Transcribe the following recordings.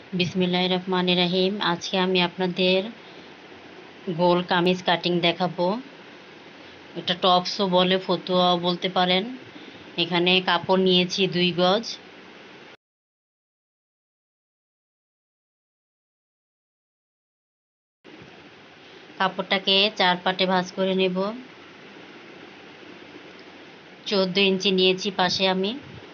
বিসমিল্লাহির রহমানির রহিম। আজকে আমি আপনাদের গোল কামিজ কাটিং দেখাবো। এটা টপসও বলে, ফতুয়াও বলতে পারেন। এখানে কাপড় নিয়েছি 2 গজ। কাপড়টাকে 4 পাটে ভাঁজ করে নেব। 14 ইঞ্চি নিয়েছি পাশে আমি।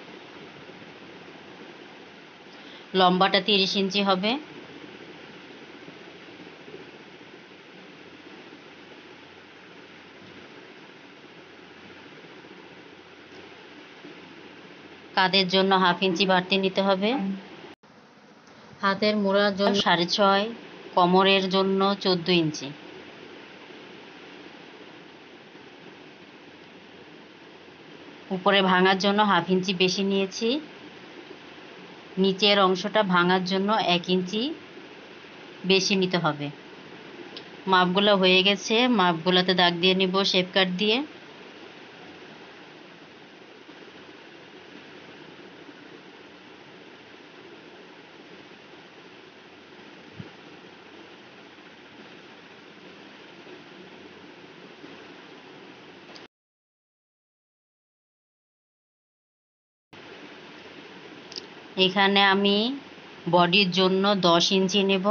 লম্বাটা 30 ইঞ্চি হবে। কাঁধের জন্য 1/2 ইঞ্চি বাড়তি নিতে হবে। হাতের মোড়ার জন্য 6.5, কোমরের জন্য 14 ইঞ্চি। উপরে ভাঙার জন্য 1/2 ইঞ্চি বেশি নিয়েছি। নিচের অংশটা ভাঙার জন্য 1 ইঞ্চি বেশি নিতে হবে। মাপগুলো হয়ে গেছে, মাপগুলোতে দাগ দিয়ে নিব শেপ কাট দিয়ে। এখানে আমি বডির জন্য 10 ইঞ্চি নেব।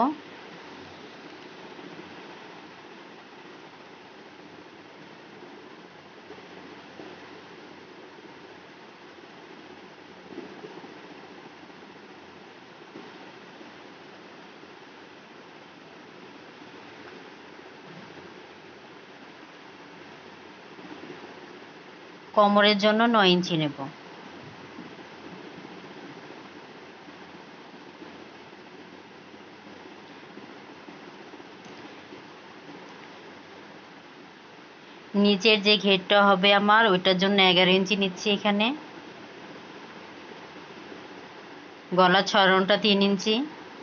কোমরের জন্য 9 ইঞ্চি নেব। নিচের যে ঘেরটা হবে আমার, ওইটার জন্য 11 ইঞ্চি নিচ্ছি এখানে। গলা ছড়ানোটা 3 ইঞ্চি।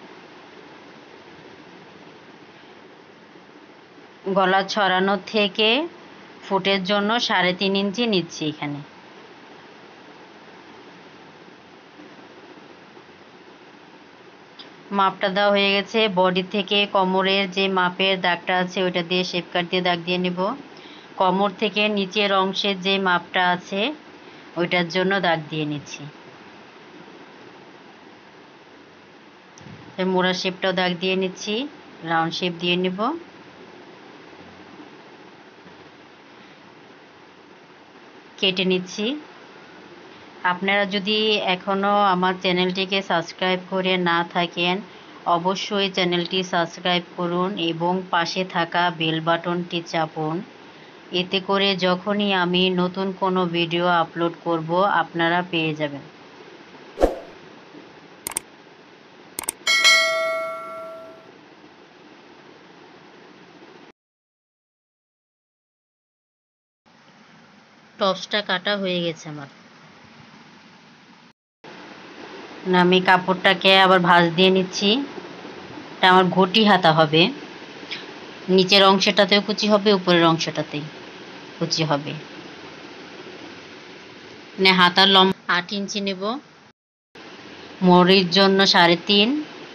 গলা ছড়ানো থেকে ফুটের জন্য 3.5 ইঞ্চি নিচ্ছি এখানে। মাপটা দেওয়া হয়ে গেছে। বডি থেকে কোমরের যে মাপের দাগটা আছে ওইটা দিয়ে শেপ কাট দিয়ে দাগ দিয়ে নেব। কোমর থেকে নিচের অংশের যে মাপটা আছে ওইটার জন্য দাগ দিয়ে নিচ্ছি। মোড়া শেপটাও দাগ দিয়ে নিচ্ছি, রাউন্ড শেপ দিয়ে নেব। কেটে নিচ্ছি। আপনারা যদি এখনও আমার চ্যানেলটিকে সাবস্ক্রাইব করে না থাকেন, অবশ্যই চ্যানেলটি সাবস্ক্রাইব করুন এবং পাশে থাকা বেল বাটনটি চাপুন। এতে করে যখনই আমি নতুন কোনো ভিডিও আপলোড করব আপনারা পেয়ে যাবেন। টপসটা কাটা হয়ে গেছে আমার। আমি কাপড়টাকে আবার ভাঁজ দিয়ে নিচ্ছি। এটা আমার ঘটি হাতা হবে। নিচের অংশটাতেও কুচি হবে, উপরের অংশটাতেই কুচি হবে। হাতার লম্বা 8 ইঞ্চি নেব। মোড়ির জন্য 3.5,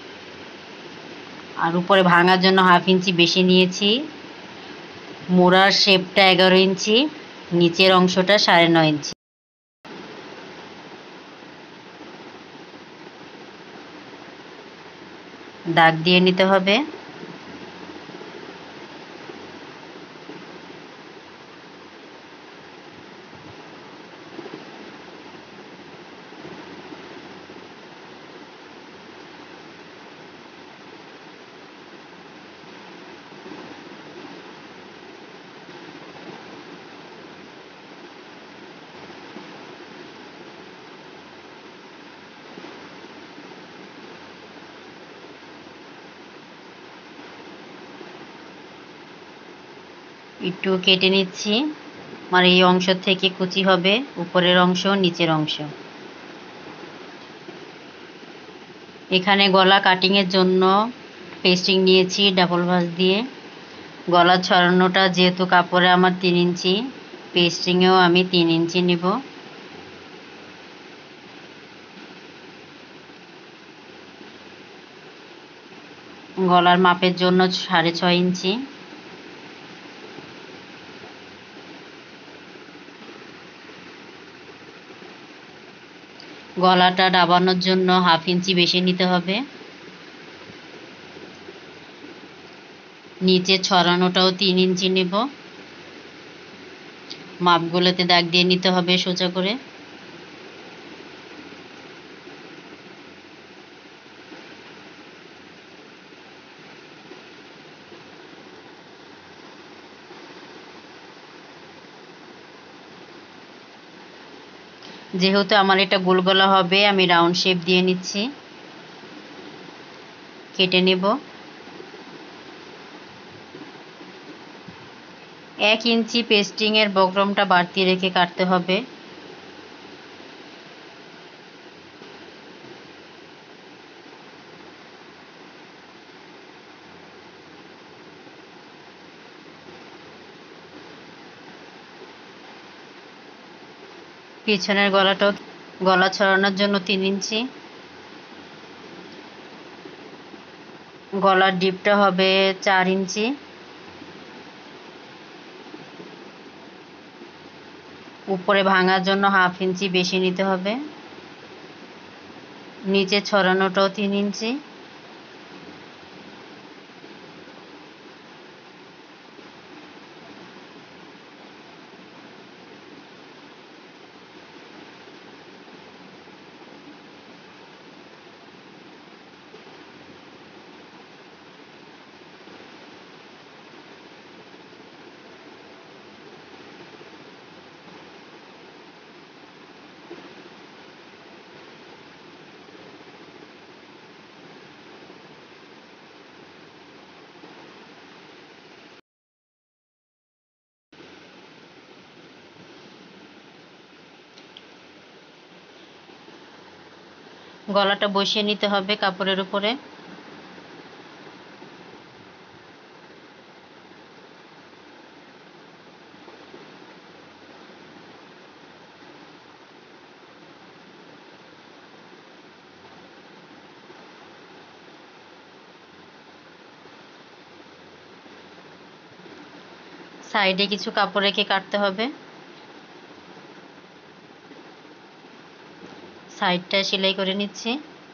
আর উপরে ভাঙার জন্য 1/2 ইঞ্চি বেশি নিয়েছি। মোড়ার শেপটা 11 ইঞ্চি, নিচের অংশটা 9.5 ইঞ্চি। দাগ দিয়ে নিতে হবে। একটু কেটে নিচ্ছি। আমার এই অংশ থেকে কুচি হবে, উপরের অংশ নিচের অংশ। এখানে গলা কাটিংয়ের জন্য পেস্টিং নিয়েছি ডাবল ভাঁজ দিয়ে। গলা ছড়ানোটা যেহেতু কাপড়ে আমার 3 ইঞ্চি, পেস্টিংয়েও আমি 3 ইঞ্চি নিব। গলার মাপের জন্য 6.5 ইঞ্চি। গলাটা ডাবানোর জন্য 1/2 ইঞ্চি বেশি নিতে হবে। নিচে ছড়ানোটাও 3 ইঞ্চি নেব। মাপগুলোতে দাগ দিয়ে নিতে হবে সোজা করে। যেহেতু আমার এটা গোল গলা হবে, আমি রাউন্ড শেপ দিয়ে নিচ্ছি, কেটে নেব। 1 ইঞ্চি পেস্টিংয়ের বক্রমটা বাড়তি রেখে কাটতে হবে। পিছনের গলাটাও গলা ছড়ানোর জন্য 3 ইঞ্চি। গলার ডিপটা হবে 4 ইঞ্চি। উপরে ভাঙার জন্য 1/2 ইঞ্চি বেশি নিতে হবে। নিচে ছড়ানোটাও 3 ইঞ্চি। গলাটা বসিয়ে নিতে হবে কাপড়ের উপরে। সাইডে কিছু কাপড় রেখে কাটতে হবে। সাইডটা সেলাই করে নিচ্ছি।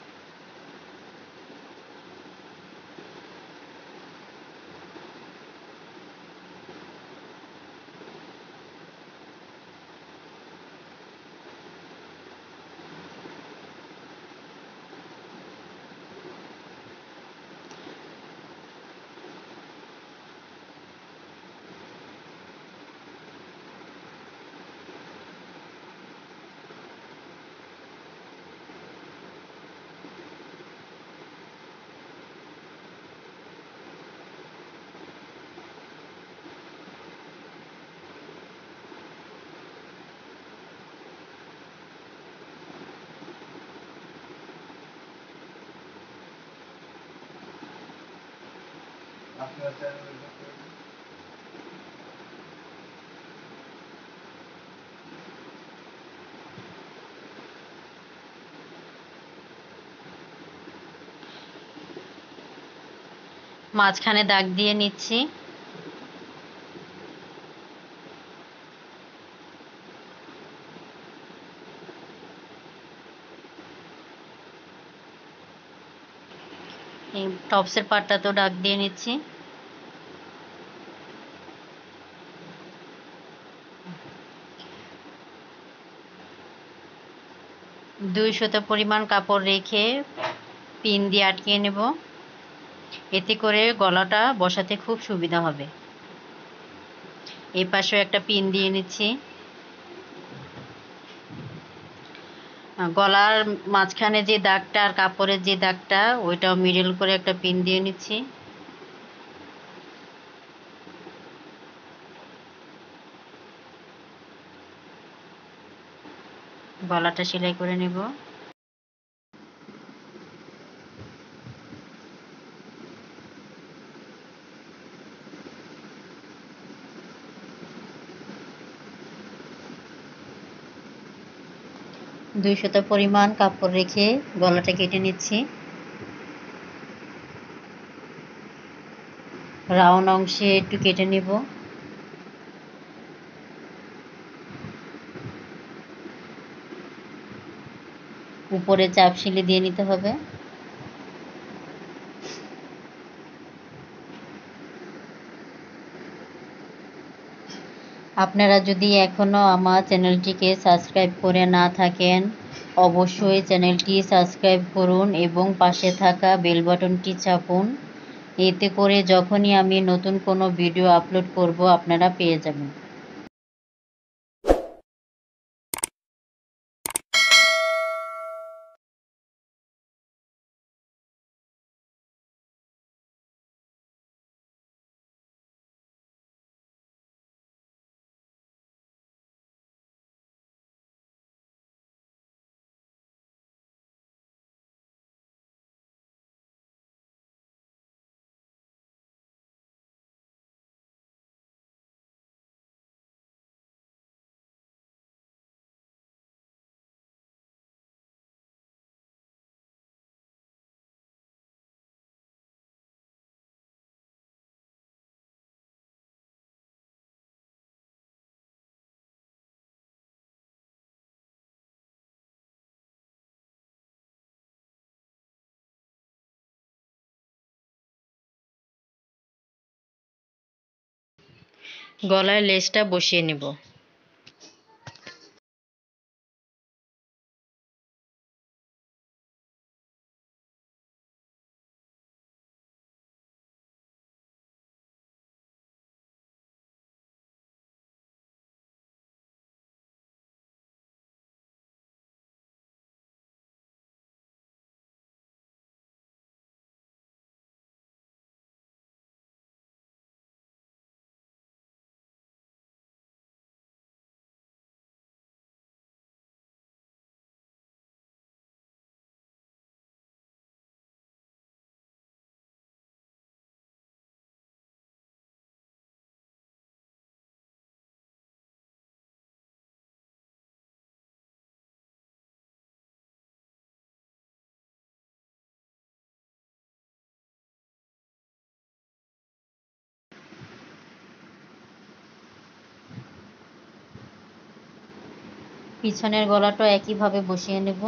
মাঝখানে দাগ দিয়ে নিচ্ছি। এই টপসের পাটটাতেও দাগ দিয়ে নিচ্ছি। দুই সুতো পরিমাণ কাপড় রেখে পিন দিয়ে আটকিয়ে নেব। এতে করে গলাটা বসাতে খুব সুবিধা হবে। এই পাশেও একটা পিন দিয়ে নিচ্ছি। গলার মাঝখানে যে দাগটা আর কাপড়ের যে দাগটা, ওইটাও মিডল করে একটা পিন দিয়ে নিচ্ছি। গলাটা সেলাই করে নেব। দুই সুতো পরিমাণ কাপড় রেখে গলাটা কেটে নিচ্ছি। রাউন্ড অংশে একটু কেটে নেব। উপরে চাপ সেলাই দিয়ে নিতে হবে। আপনারা যদি এখনও আমার চ্যানেলটিকে সাবস্ক্রাইব করে না থাকেন, অবশ্যই চ্যানেলটি সাবস্ক্রাইব করুন এবং পাশে থাকা বেল বাটনটি চাপুন। এতে করে যখনই আমি নতুন কোনো ভিডিও আপলোড করব আপনারা পেয়ে যাবেন। গলায় লেসটা বসিয়ে নেব। পিছনের গলাটা একইভাবে বসিয়ে নেব।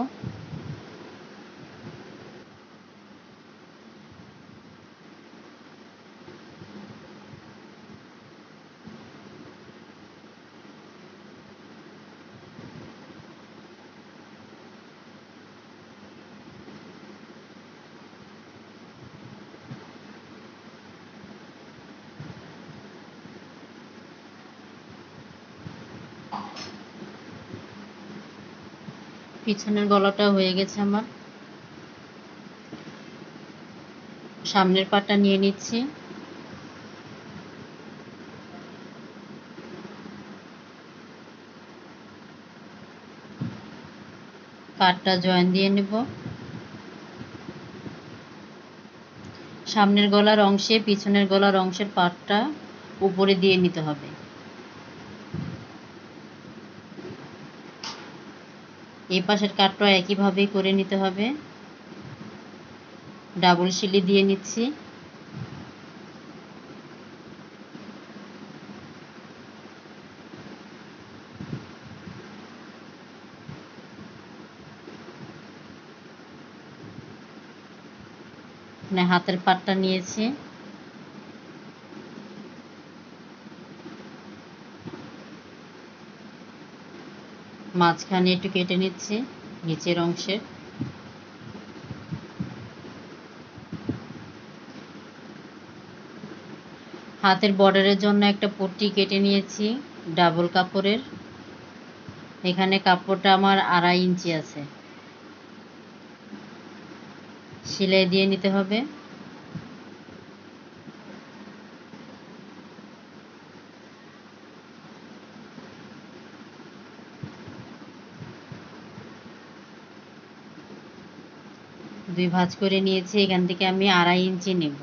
পিছনের গলাটা হয়ে গেছে আমার। সামনের পাটটা নিয়ে নিচ্ছি। পাটটা জয়েন দিয়ে নেব। সামনের গলার অংশে পিছনের গলার অংশের পাটটা উপরে দিয়ে নিতে হবে। এই পাশের কাটটা একইভাবেই করে নিতে হবে। ডাবল সেলাই দিয়ে নিচ্ছি। হাতের পাটটা নিয়েছি, মাঝখানে একটু কেটে নিচ্ছি নিচের অংশে। হাতের বর্ডারের জন্য একটা পট্টি কেটে নিয়েছি ডাবল কাপড়ের। এখানে কাপড়টা আমার 2.5 ইঞ্চি আছে। সেলাই দিয়ে নিতে হবে। দুই ভাঁজ করে নিয়েছি, এখান থেকে আমি 2.5 ইঞ্চি নেব।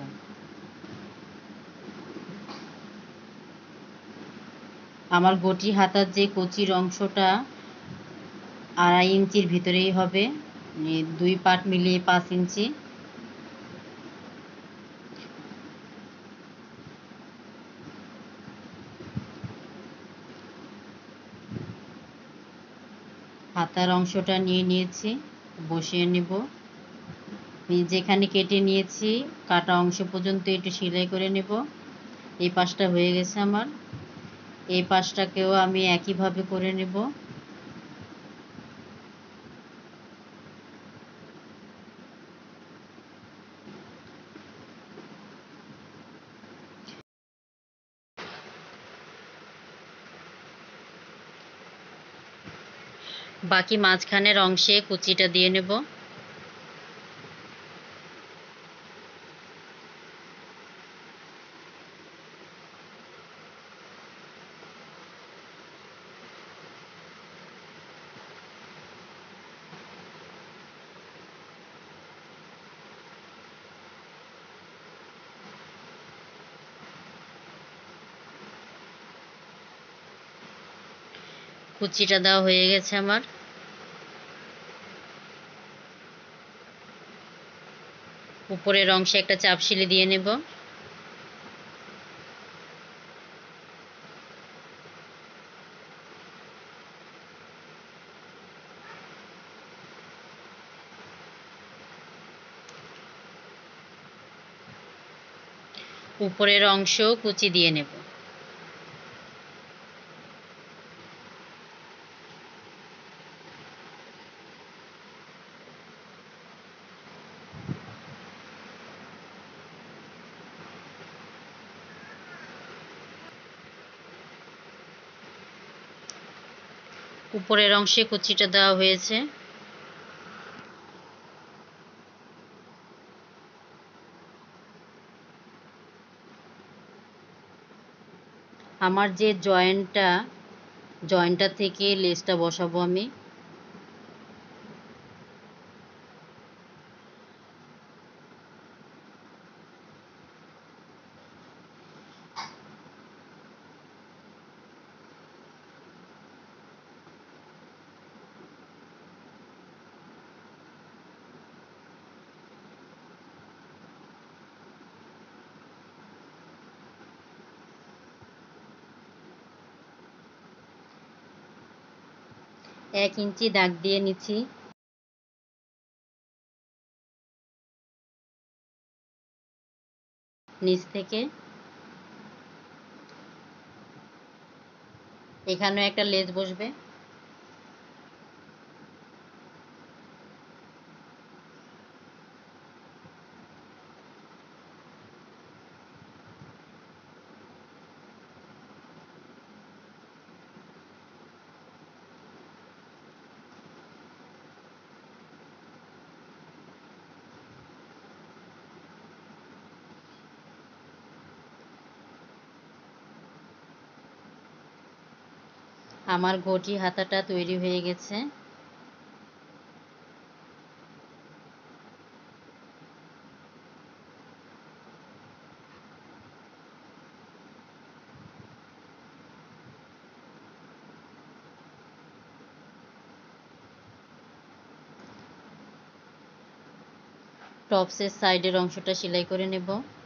আমার গটি হাতার যে কচির অংশটা 2.5 ইঞ্চির ভিতরেই হবে, দুই পাট মিলিয়ে 5 ইঞ্চি। হাতার অংশটা নিয়ে নিয়েছি, বসিয়ে নেব। যেখানে কেটে নিয়েছি কাটা অংশ পর্যন্ত একটু সেলাই করে নেব। এই পাশটা হয়ে গেছে আমার, এই পাশটাকেও আমি একইভাবে করে নেব। বাকি মাঝখানের অংশে কুচিটা দিয়ে নেব। কুচিটা দেওয়া হয়ে গেছে আমার। উপরের অংশে একটা চাপ সিলি দিয়ে নেব। উপরের অংশ কুচি দিয়ে নেব। উপরের অংশে কুচিটা দেওয়া হয়েছে। আমার যে জয়েন্টটা থেকে লেসটা বসাবো আমি। এক ইঞ্চি দাগ দিয়ে নিচ্ছি। নিচ থেকে এখানেও একটা লেস বসবে। আমার ঘটি হাতাটা তৈরি হয়ে গেছে। টপসের সাইডের অংশটা সেলাই করে নেব।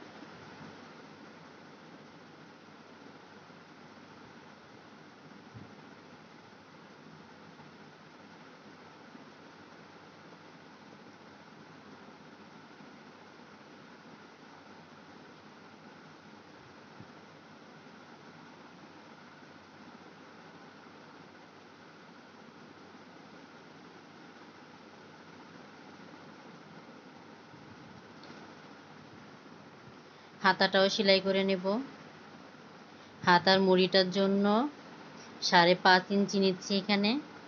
হাতাটাও সেলাই করে নেব। হাতার মুড়িটার জন্য 5.5 ইঞ্চি নিচ্ছি এখানে।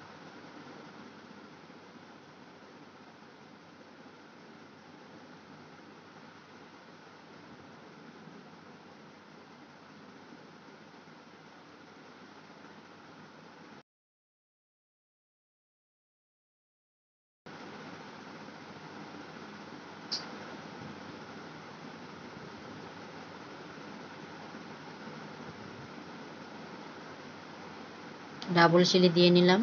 ডাবল সেলাই দিয়ে নিলাম।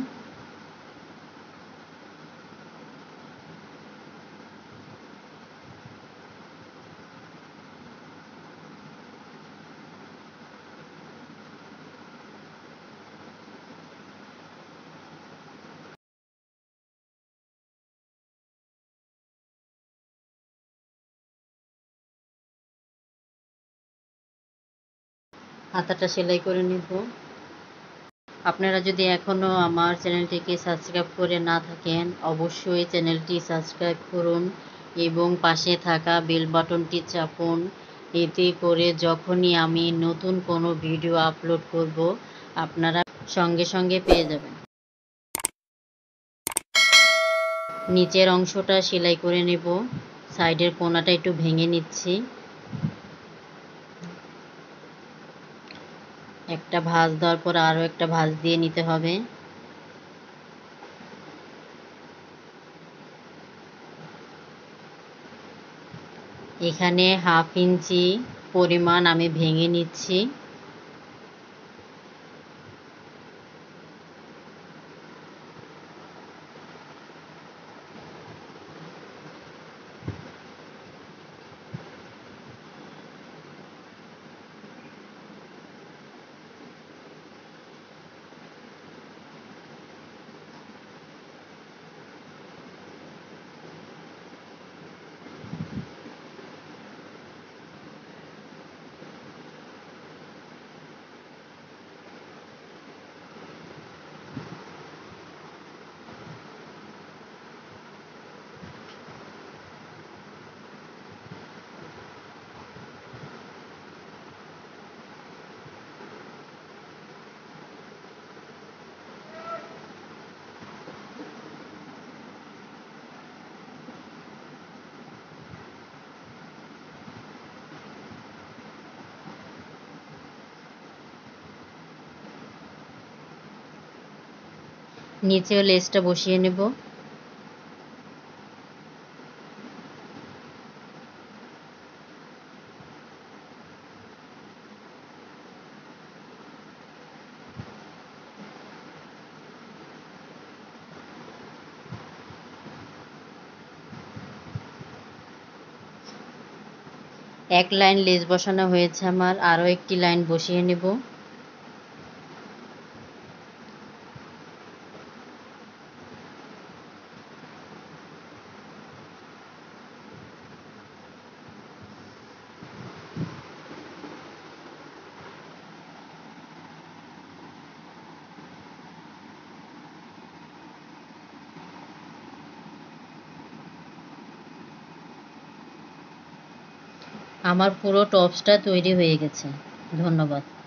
হাতাটা সেলাই করে নেব। আপনারা যদি এখনও আমার চ্যানেলটিকে সাবস্ক্রাইব করে না থাকেন অবশ্যই চ্যানেলটি সাবস্ক্রাইব করুন এবং পাশে থাকা বেল বাটনটি চাপুন। এতে করে যখনই আমি নতুন কোনো ভিডিও আপলোড করব আপনারা সঙ্গে সঙ্গে পেয়ে যাবেন। নিচের অংশটা সেলাই করে নেব। সাইডের কোণাটা একটু ভেঙে নিচ্ছি। একটা ভাঁজ দেওয়ার পর আরও একটা ভাঁজ দিয়ে নিতে হবে। এখানে 1/2 ইঞ্চি পরিমাণ আমি ভেঙে নিচ্ছি। নিচেও লেসটা বসিয়ে নেব। এক লাইন লেস বসানো হয়েছে আমার, আরও একটি লাইন বসিয়ে নেব। আমার পুরো টপসটা তৈরি হয়ে গেছে। ধন্যবাদ।